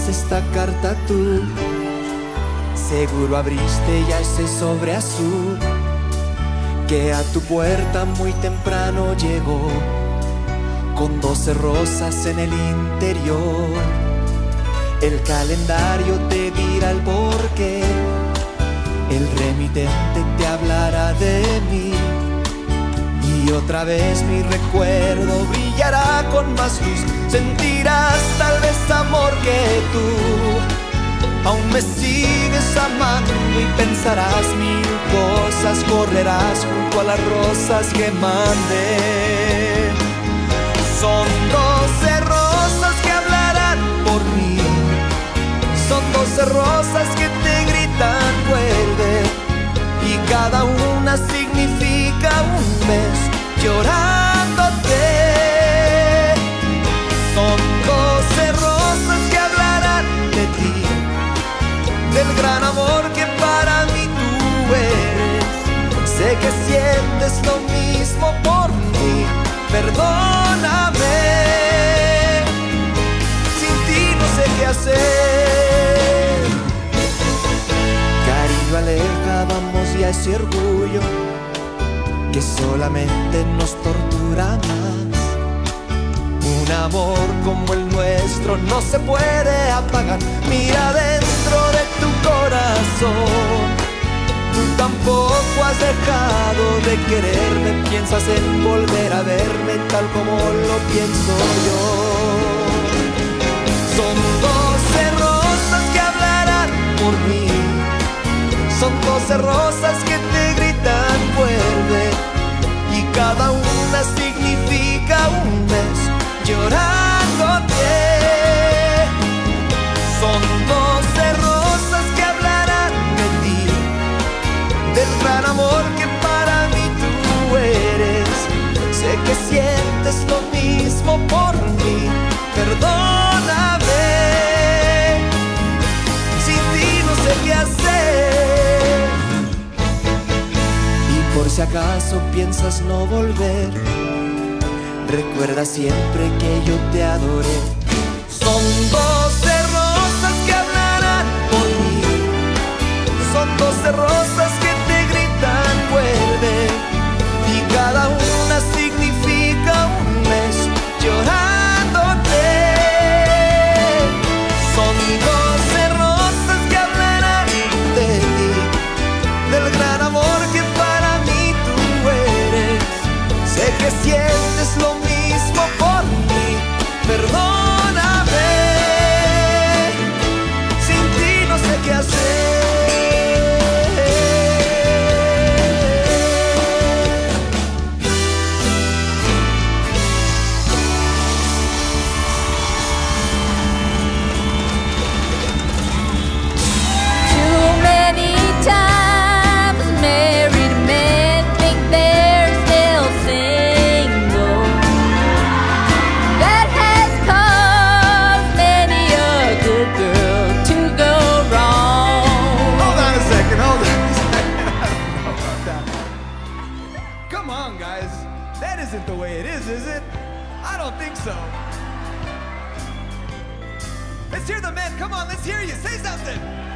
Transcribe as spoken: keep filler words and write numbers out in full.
tienes esta carta tú. Seguro abriste ya ese sobre azul que a tu puerta muy temprano llegó, con doce rosas en el interior. El calendario te dirá el porqué, el remitente te hablará de mí, y otra vez mi recuerdo brillará con más luz. Sentirás tal vez amor que tú aún me sigues amando, y pensarás mil cosas, correrás junto a las rosas que mandé. Son doce rosas que hablarán por mí, son doce rosas que te gritan vuelve, y cada una significa un mes llorándote. Son doce rosas que hablarán de ti, del gran amor que para mí tú eres. Sé que sientes lo mismo por mí, perdóname. Sin ti no sé qué hacer. Cariño, aleja, vamos ya ese orgullo que solamente nos tortura más. Un amor como el nuestro no se puede apagar. Mira dentro de tu corazón, tú tampoco has dejado de quererme. Piensas en volver a verme tal como lo pienso yo. Son doce rosas que hablarán por mí, son doce rosas que te gritan vuelve, y cada una significa un mes llorándote. Son doce rosas que hablarán de ti, del gran amor que para mí tú eres. Sé que sientes lo mismo por mí, perdóname. Sin ti no sé qué hacer. Y por si acaso piensas no volver, recuerda siempre que yo te adoré. Son doce rosas que hablarán por mí, son doce rosas que te gritan vuelve, y cada una significa un mes llorándote. Son doce rosas que hablarán de ti, del gran amor que para mí tú eres. Sé que sientes lo mismo por mí, perdóname. Sin ti no sé qué hacer. Too many times married men think they're still single. That has caused many a good girl to go wrong. Hold on a second, hold on a second. I don't know about that. Come on, guys. That isn't the way it is, is it? I don't think so. Let's hear the men. Come on, let's hear you. Say something.